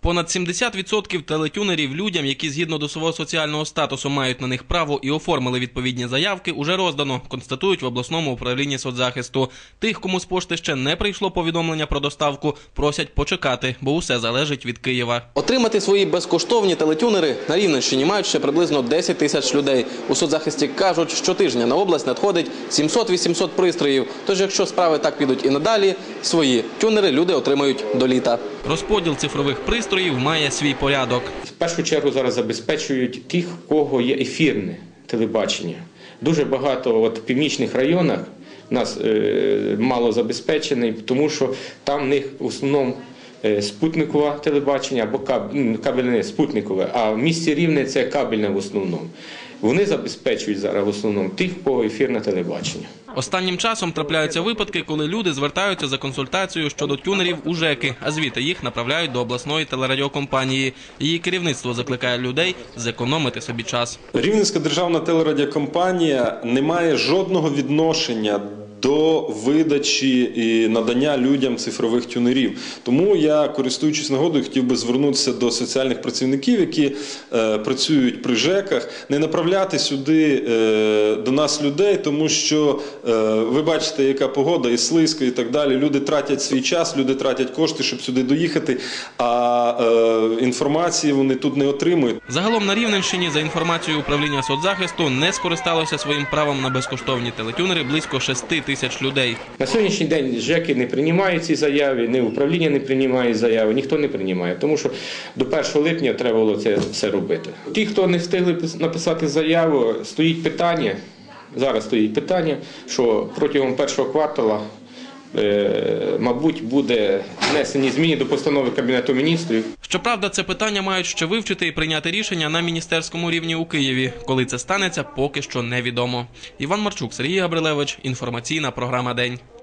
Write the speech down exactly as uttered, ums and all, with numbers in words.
Понад сімдесят відсотків телетюнерів людям, які згідно до свого соціального статусу мають на них право і оформили відповідні заявки, уже роздано, констатують в обласному управлінні соцзахисту. Тих, кому з пошти ще не прийшло повідомлення про доставку, просять почекати, бо усе залежить від Києва. Отримати свої безкоштовні телетюнери на Рівненщині мають ще приблизно десять тисяч людей. У соцзахисті кажуть, щотижня на область надходить сімсот-вісімсот пристроїв. Тож, якщо справи так підуть і надалі, свої тюнери люди отримають до літа. Розподіл цифрових пристроїв має свій порядок. В першу чергу зараз забезпечують тих, у кого є ефірне телебачення. Дуже багато от, в північних районах нас е, мало забезпечений, тому що там в них в основному е, спутникове телебачення або кабельне спутникове, а в місті Рівне це кабельне в основному. Вони забезпечують зараз в основному тих, у кого ефірне телебачення. Останнім часом трапляються випадки, коли люди звертаються за консультацією щодо тюнерів у ЖЕКи, а звідти їх направляють до обласної телерадіокомпанії. Її керівництво закликає людей зекономити собі час. Рівненська державна телерадіокомпанія не має жодного відношення до видачі і надання людям цифрових тюнерів. Тому я, користуючись нагодою, хотів би звернутися до соціальних працівників, які е, працюють при ЖЕКах, не направляти сюди е, до нас людей, тому що е, ви бачите, яка погода, і слизько, і так далі. Люди тратять свій час, люди тратять кошти, щоб сюди доїхати, а е, інформації вони тут не отримують. Загалом на Рівненщині, за інформацією управління соцзахисту, не скористалося своїм правом на безкоштовні телетюнери близько шести тисяч людей. На сьогоднішній день ЖЕКи не приймають ці заяви, ні управління не приймає заяви, ніхто не приймає, тому що до першого липня треба було це все робити. Ті, хто не встигли написати заяву, стоїть питання, зараз стоїть питання, що протягом першого кварталу, е, мабуть, буде внесені зміни до постанови Кабінету міністрів. Щоправда, це питання мають ще вивчити і прийняти рішення на міністерському рівні у Києві. Коли це станеться, поки що невідомо. Іван Марчук, Сергій Габрилевич, інформаційна програма «День».